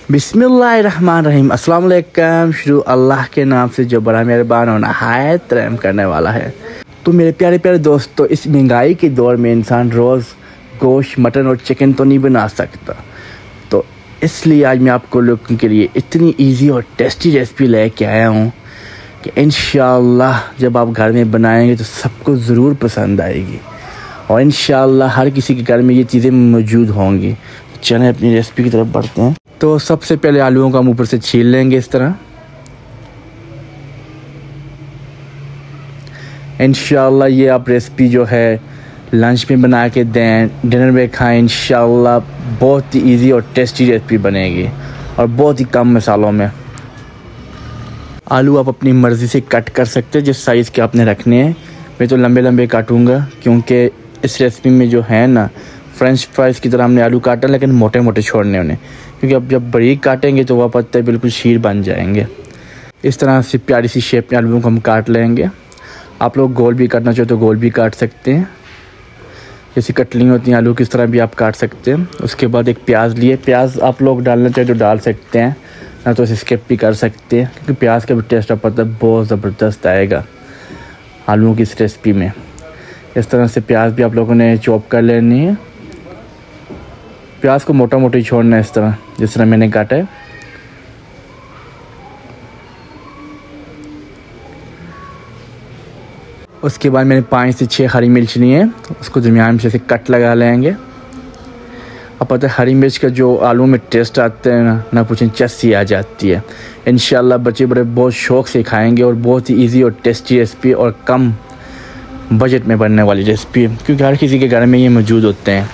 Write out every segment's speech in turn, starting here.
बिस्मिल्लाहिर्रहमानिर्रहीम। अस्सलाम वालेकुम। शुरू अल्लाह के नाम से जो बड़ा मेहरबान और नहायत रहम करने वाला है। तो मेरे प्यारे प्यारे दोस्तों, इस महंगाई के दौर में इंसान रोज़ गोश्त, मटन और चिकन तो नहीं बना सकता, तो इसलिए आज मैं आपको लोगों के लिए इतनी इजी और टेस्टी रेसिपी लेके आया हूँ कि इंशाअल्लाह जब आप घर में बनाएंगे तो सबको ज़रूर पसंद आएगी और इंशाअल्लाह हर किसी के घर में ये चीज़ें मौजूद होंगी। चलें अपनी रेसिपी की तरफ बढ़ते हैं। तो सबसे पहले आलूओं को हम ऊपर से छील लेंगे इस तरह। इंशाअल्लाह ये आप रेसिपी जो है लंच में बना के दें, डिनर में खाएं, इंशाअल्लाह बहुत ही इजी और टेस्टी रेसिपी बनेगी और बहुत ही कम मसालों में। आलू आप अपनी मर्ज़ी से कट कर सकते हैं जिस साइज़ के आपने रखने हैं। मैं तो लंबे लंबे काटूंगा क्योंकि इस रेसिपी में जो है ना फ्रेंच फ्राइज़ की तरह हमने आलू काटा, लेकिन मोटे मोटे छोड़ने उन्हें, क्योंकि अब जब बारीक काटेंगे तो वह पत्ते बिल्कुल शीर बन जाएंगे। इस तरह से प्यारी सी शेप में आलूओं को हम काट लेंगे। आप लोग गोल भी काटना चाहो तो गोल भी काट सकते हैं, जैसी कटली होती हैं आलू किस तरह भी आप काट सकते हैं। उसके बाद एक प्याज लिए, प्याज आप लोग डालना चाहे तो डाल सकते हैं, ना तो स्किप भी कर सकते हैं, क्योंकि प्याज का भी टेस्ट आप पता बहुत ज़बरदस्त आएगा आलूओं की इस रेसिपी में। इस तरह से प्याज भी आप लोगों ने चॉप कर लेनी है। प्याज को मोटा मोटा ही छोड़ना है, इस तरह जिस तरह मैंने काटा है। उसके बाद मैंने 5 से 6 हरी मिर्च ली है, उसको दरमियान में से कट लगा लेंगे। अब पता है हरी मिर्च का जो आलू में टेस्ट आता है ना पूछें, चस्सी आ जाती है। इंशाल्लाह बच्चे बड़े बहुत शौक़ से खाएंगे और बहुत ही इजी और टेस्टी रेसिपी और कम बजट में बनने वाली रेसिपी है, क्योंकि हर किसी के घर में ये मौजूद होते हैं।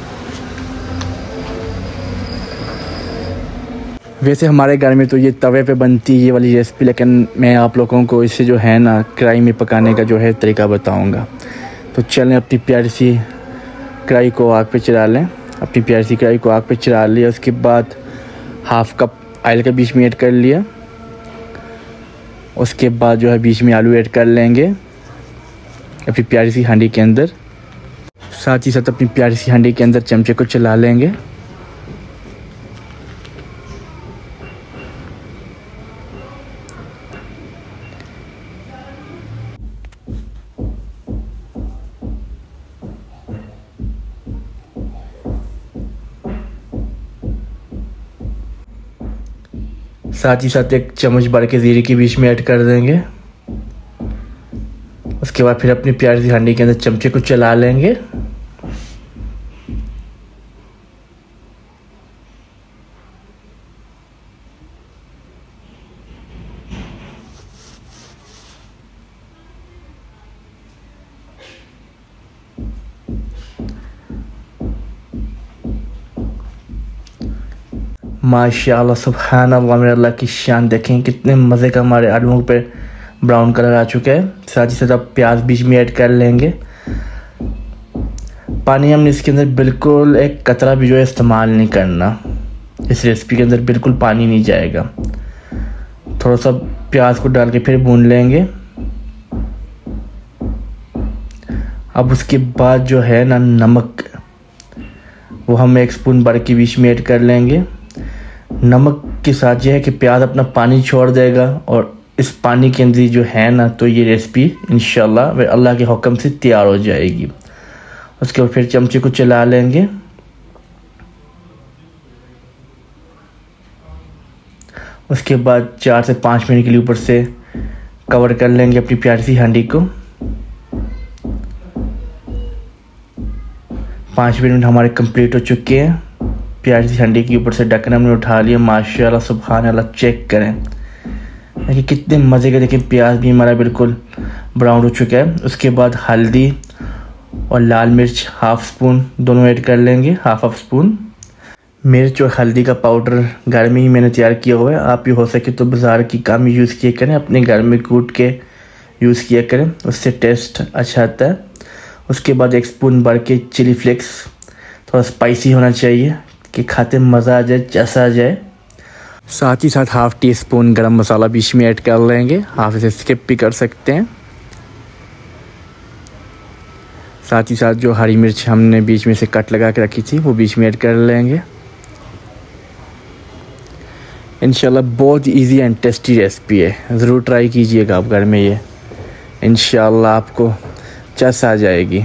वैसे हमारे घर में तो ये तवे पे बनती है ये वाली रेसिपी, लेकिन मैं आप लोगों को इसे जो है ना कढ़ाई में पकाने का जो है तरीका बताऊंगा। तो चलें अपनी प्यारी सी कढ़ाई को आग पे चढ़ा लें। अपनी प्यारी सी कढ़ाई को आग पे चढ़ा लिया, उसके बाद हाफ़ कप ऑयल का बीच में ऐड कर लिया। उसके बाद जो है बीच में आलू ऐड कर लेंगे अपनी प्यारी सी हांडी के अंदर। साथ ही साथ अपनी प्यारी सी हांडी के अंदर चमचे को चला लेंगे। साथ ही साथ एक चम्मच भर के ज़ीरे के बीच में ऐड कर देंगे। उसके बाद फिर अपनी प्यारी सी हांडी के अंदर चमचे को चला लेंगे। माशाअल्लाह सुभान अल्लाह, मेरे अल्लाह की शान। देखें कितने मज़े का हमारे आलूओं पे ब्राउन कलर आ चुका है। साथ ही साथ अब प्याज बीच में ऐड कर लेंगे। पानी हमने इसके अंदर बिल्कुल एक कतरा भी जो है इस्तेमाल नहीं करना। इस रेसिपी के अंदर बिल्कुल पानी नहीं जाएगा। थोड़ा सा प्याज को डाल के फिर भून लेंगे। अब उसके बाद जो है ना नमक, वो हम 1 स्पून भर के बीच में ऐड कर लेंगे। नमक के साथ यह है कि प्याज अपना पानी छोड़ देगा और इस पानी के अंदर जो है ना तो ये रेसिपी इंशाल्लाह वे अल्लाह के हुक्म से तैयार हो जाएगी। उसके बाद फिर चमचे को चला लेंगे। उसके बाद 4 से 5 मिनट के लिए ऊपर से कवर कर लेंगे अपनी प्यारी सी हांडी को। 5 मिनट हमारे कंप्लीट हो चुके हैं। प्यारी सी हांडी के ऊपर से ढक्कन हमने उठा लिया। माशाल्लाह सुभान अल्लाह, चेक करें देखिए कितने मज़े के। देखिए प्याज भी हमारा बिल्कुल ब्राउन हो चुका है। उसके बाद हल्दी और लाल मिर्च 1/2 स्पून दोनों ऐड कर लेंगे। 1/2 स्पून मिर्च और हल्दी का पाउडर घर में ही मैंने तैयार किया हुआ है। आप भी हो सके तो बाज़ार की कम यूज़ किया करें, अपने घर में कूट के यूज़ किया करें, उससे टेस्ट अच्छा आता है। उसके बाद 1 स्पून भर के चिली फ्लेक्स, थोड़ा स्पाइसी होना चाहिए कि खाते मज़ा आ जाए, चसा आ जाए। साथ ही साथ 1/2 टीस्पून गरम मसाला बीच में ऐड कर लेंगे। हाफ इसे स्किप भी कर सकते हैं। साथ ही साथ जो हरी मिर्च हमने बीच में से कट लगा के रखी थी वो बीच में ऐड कर लेंगे। इंशाल्लाह बहुत इजी एंड टेस्टी रेसिपी है, ज़रूर ट्राई कीजिएगा आप घर में ये, इंशाल्लाह आपको चस आ जाएगी।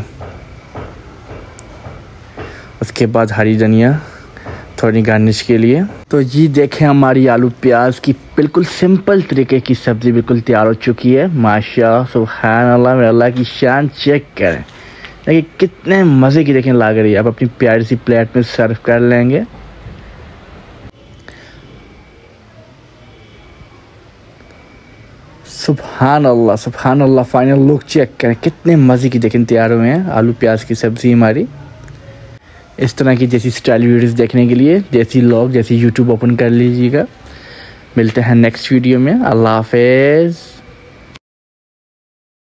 उसके बाद हरी धनिया थोड़ी गार्निश के लिए। तो ये देखें हमारी आलू प्याज की बिल्कुल सिंपल तरीके की सब्ज़ी बिल्कुल तैयार हो चुकी है। माशा सुभान अल्लाह, मेरे अल्लाह की शान चेक करें, देखिए कितने मज़े की देखें लग रही है। अब अपनी प्यारी सी प्लेट में सर्व कर लेंगे। सुभान अल्लाह, फाइनल लुक चेक करें, कितने मज़े की देखें तैयार हुए हैं आलू प्याज की सब्ज़ी हमारी। इस तरह की जैसी स्टाइल वीडियोस देखने के लिए जैसी लोग जैसी यूट्यूब ओपन कर लीजिएगा। मिलते हैं नेक्स्ट वीडियो में। अल्लाह हाफ़िज़।